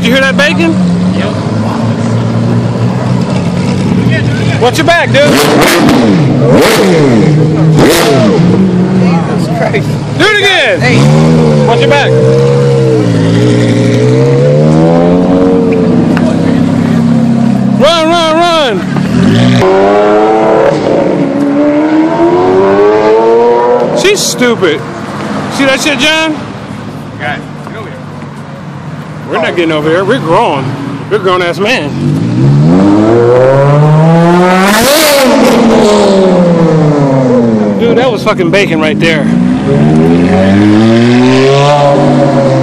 you hear that bacon? Yep. Watch your back, dude. Jesus Christ. Do it again. Hey. Watch your back. Run, run, run. She's stupid. See that shit, John? Guys, get over here. We're not getting over here. We're grown. We're grown-ass man. Dude, that was fucking bacon right there.